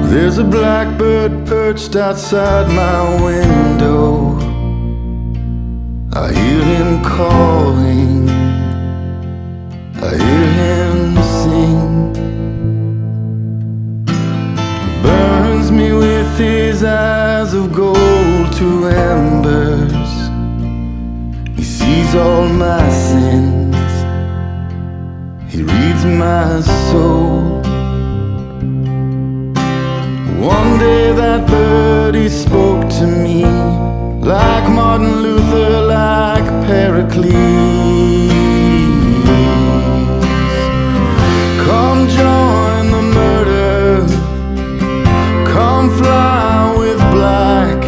There's a blackbird perched outside my window. I hear him calling, I hear him sing. He burns me with his eyes of gold to embers. He sees all my sins, he reads my soul. One day that bird, he spoke to me, like Martin Luther, like Pericles. Come join the murder, come fly with black.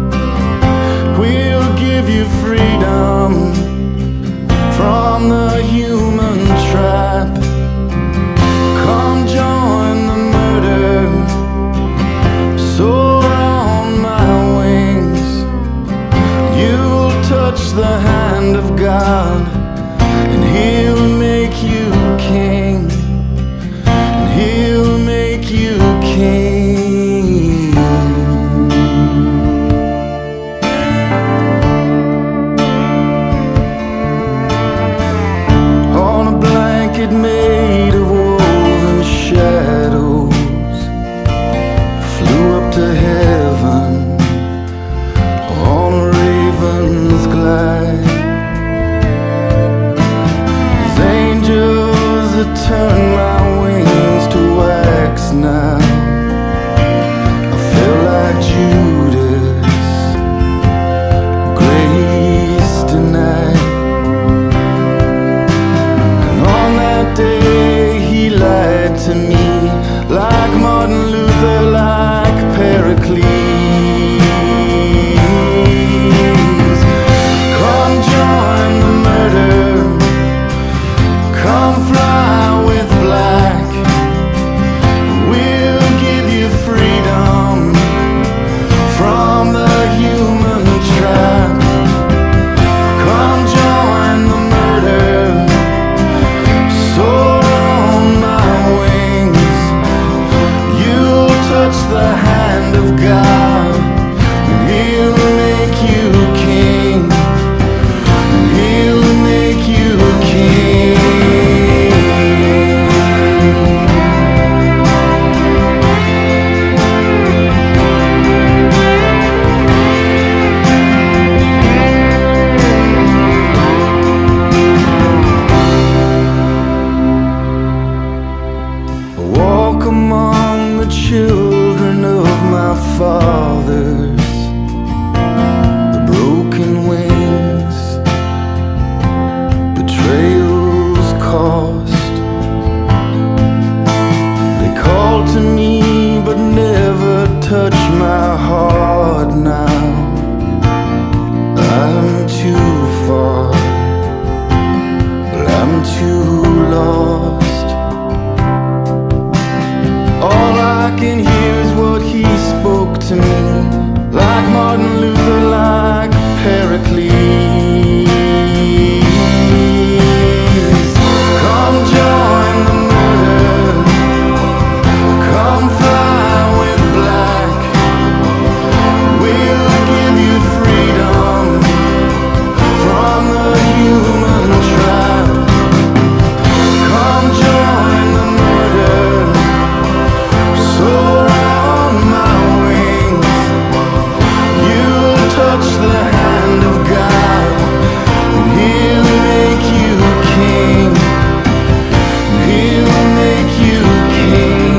We'll give you freedom from the human trap. Come join the murder, soar on my wings. You'll touch the hand of God, and He'll make you king, and He'll make you king. On a blanket made of woven shadows, flew up to heaven on a raven's glide. These angels that turn my wings to wax now, I feel like Judas, grace denied. And on that day he lied to me, like Martin Luther, like Pericles. Come join the murder, come fly with black. We'll give you freedom from the human trap. Come join the murder, soar on my wings. You'll touch the hand of God, and He'll make you king, and He'll make you king. I walk among the children of my fathers, the broken wings, betrayal's cost. They call to me but never touch my heart now. I'm too far, but I'm too lost. All I can hear is what he spoke to me, like Martin Luther, like Pericles. Come join the murder, come fly with black. We'll give you freedom from the human trap. Come join the murder, soar on my wings. You'll touch the hand of God, and He'll make you king, and He'll make you king.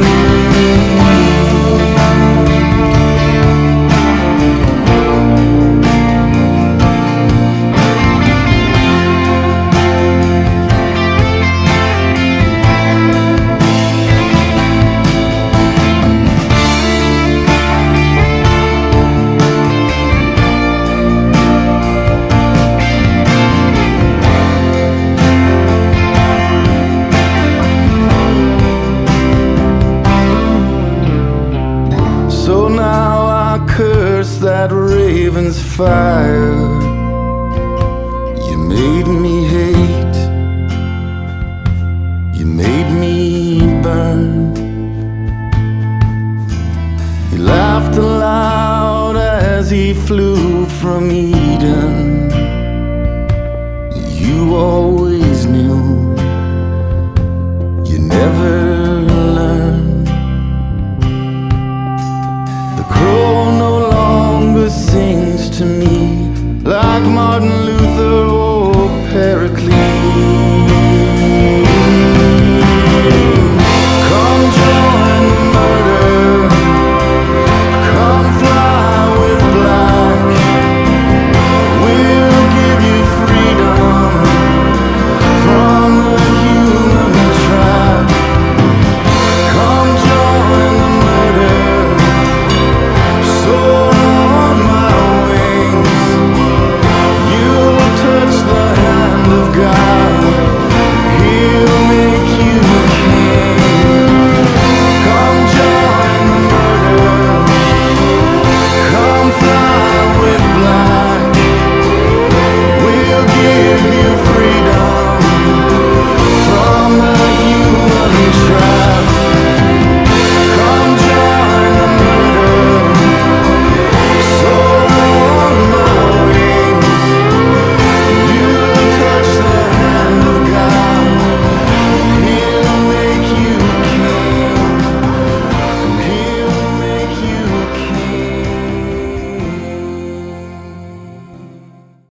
So now I curse that raven's fire. You made me hate, you made me burn. from Eden. You always